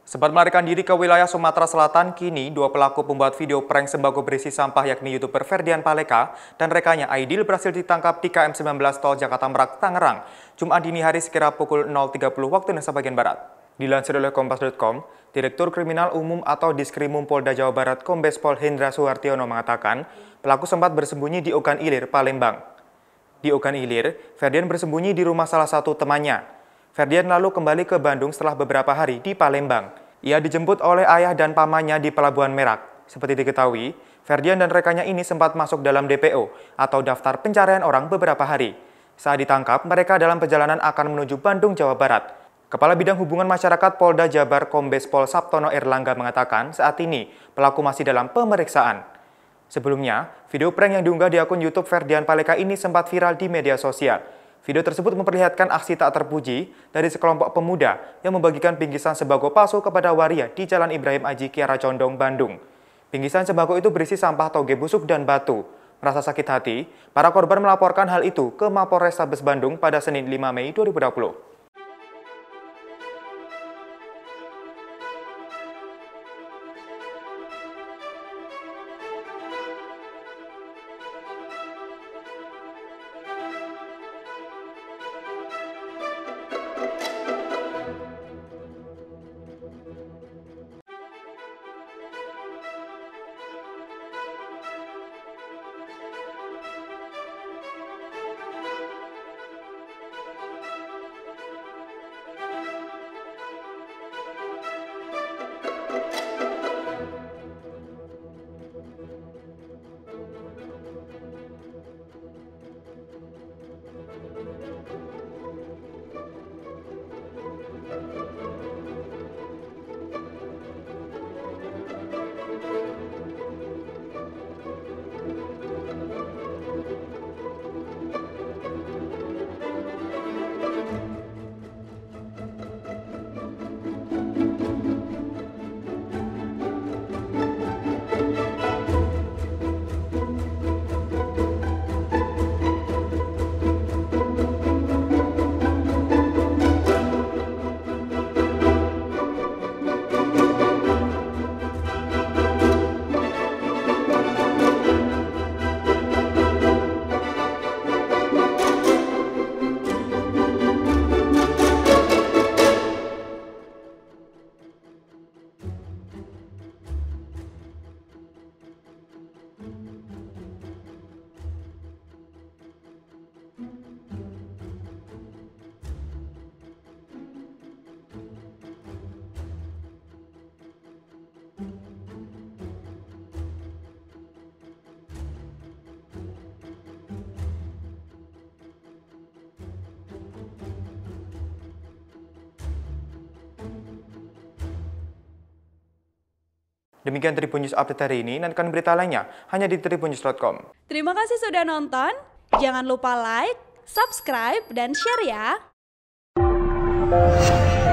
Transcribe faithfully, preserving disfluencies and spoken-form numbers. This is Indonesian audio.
Sempat melarikan diri ke wilayah Sumatera Selatan, kini dua pelaku pembuat video prank sembako berisi sampah yakni YouTuber Ferdian Paleka dan rekannya Aidil berhasil ditangkap di K M sembilan belas Tol Jakarta Merak, Tangerang, Jumat dini hari sekira pukul nol tiga puluh waktu Indonesia bagian Barat. Dilansir oleh Kompas titik com, Direktur Kriminal Umum atau Diskrimum Polda Jawa Barat Kombes Pol Hendra Suhartiono mengatakan, pelaku sempat bersembunyi di Ogan Ilir, Palembang. Di Ogan Ilir, Ferdian bersembunyi di rumah salah satu temannya. Ferdian lalu kembali ke Bandung setelah beberapa hari di Palembang. Ia dijemput oleh ayah dan pamannya di Pelabuhan Merak. Seperti diketahui, Ferdian dan rekannya ini sempat masuk dalam D P O atau daftar pencarian orang beberapa hari. Saat ditangkap, mereka dalam perjalanan akan menuju Bandung, Jawa Barat. Kepala Bidang Hubungan Masyarakat Polda Jabar Kombes Pol Sabtono Erlangga mengatakan saat ini pelaku masih dalam pemeriksaan. Sebelumnya, video prank yang diunggah di akun YouTube Ferdian Paleka ini sempat viral di media sosial. Video tersebut memperlihatkan aksi tak terpuji dari sekelompok pemuda yang membagikan bingkisan sembako palsu kepada waria di Jalan Ibrahim Aji, Kiara Condong, Bandung. Bingkisan sembako itu berisi sampah toge busuk dan batu. Merasa sakit hati, para korban melaporkan hal itu ke Mapolrestabes Bandung pada Senin lima Mei dua ribu dua puluh. Demikian Tribun News Update hari ini, nantikan berita lainnya hanya di tribun news titik com. Terima kasih sudah nonton, jangan lupa like, subscribe, dan share ya!